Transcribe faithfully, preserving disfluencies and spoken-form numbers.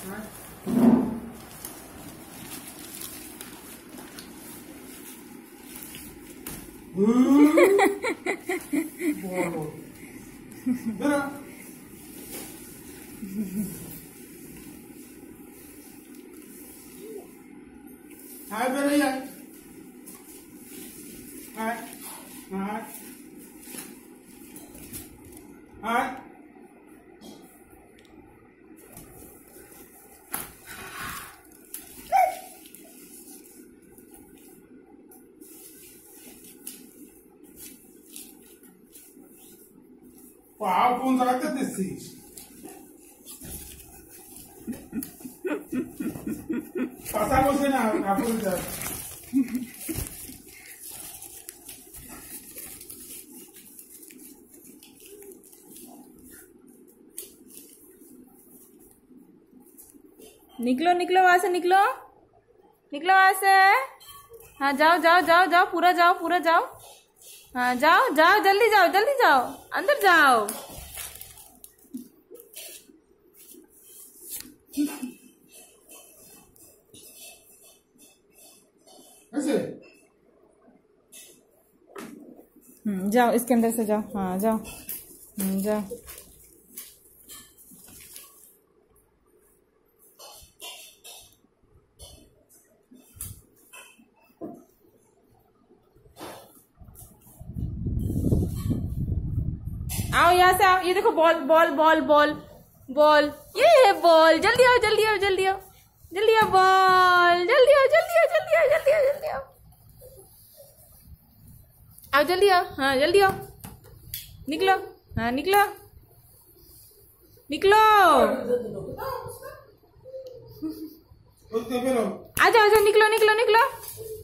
हाय बेरे यार हाय हाय हाय Wow, kung sakit disease. Pasamos na ako dyan. निकलो निकलो वहां से, निकलो निकलो वहां से। हाँ जाओ जाओ जाओ जाओ, पूरा जाओ पूरा जाओ। हाँ जाओ जाओ, जल्दी जाओ जल्दी जाओ, अंदर जाओ। ऐसे हम्म जाओ, इसके अंदर से जाओ। हाँ जाओ। हम्म जाओ। आओ यहाँ से आओ, ये देखो ball ball ball ball ball, ये है बॉल। जल्दी आओ जल्दी आओ जल्दी आओ जल्दी आओ, बॉल जल्दी आओ जल्दी आओ जल्दी आओ जल्दी आओ जल्दी आओ आओ जल्दी आओ। हाँ जल्दी आओ, निकलो। हाँ निकलो निकलो, आ जाओ आ जाओ, निकलो निकलो निकलो।